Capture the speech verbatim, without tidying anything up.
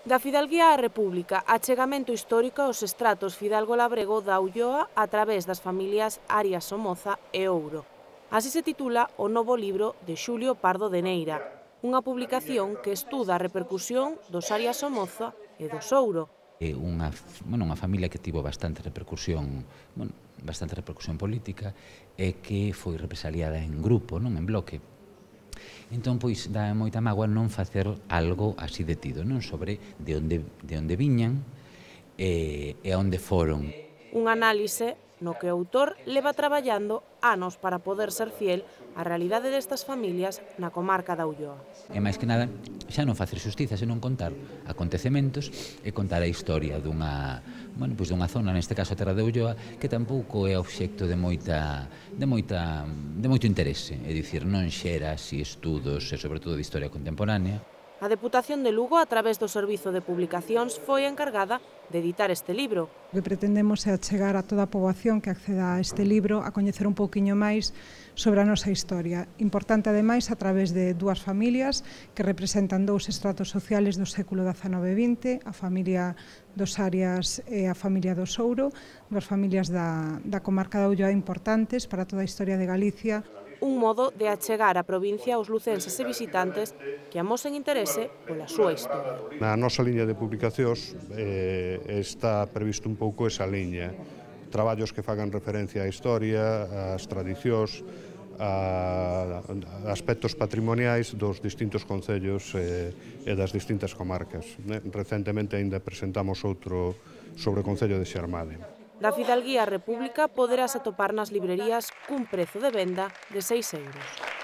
Da Fidalguía á República, achegamento histórico aos estratos fidalgo-labrego da Ulloa a través das familias Arias Somoza e Ouro. Así se titula o novo libro de Xulio Pardo de Neira, unha publicación que estuda a repercusión dos Arias Somoza e dos Ouro. É unha, bueno, unha familia que tivo bastante repercusión, bueno, bastante repercusión política e que foi represaliada en grupo, non en bloque. Entón, pois, dá moita mágoa non facer algo así detido, non? Sobre de onde, de onde viñan e, e a onde foron. Un análise no que o autor leva traballando anos para poder ser fiel á realidade destas familias na comarca da Ulloa. E máis que nada, xa non facer xustiza, senón contar acontecementos e contar a historia dunha, bueno, pois dunha zona, neste caso a terra de Ulloa, que tampouco é obxecto de moita de moita de moito interese, é dicir, non xera así estudos e sobre todo de historia contemporánea. A Deputación de Lugo, a través do Servizo de Publicacións, foi a encargada de editar este libro. O que pretendemos é achegar a toda a poboación que acceda a este libro a coñecer un pouquiño máis sobre a nosa historia. Importante, ademais, a través de dúas familias que representan dous estratos sociales do século dezanove e vinte, a familia dos Arias e a familia dos Ouro, dúas familias da, da comarca da Ulloa importantes para toda a historia de Galicia. Un modo de achegar a provincia aos lucenses e visitantes que amosen interese pola súa historia. Na nosa liña de publicacións eh, está previsto un pouco esa liña. Traballos que fagan referencia á historia, ás tradicións, a aspectos patrimoniais dos distintos concellos e, e das distintas comarcas. Recentemente ainda presentamos outro sobre o Concello de Xermade. Da Fidalguía á República poderás atopar nas librerías cun prezo de venda de seis euros.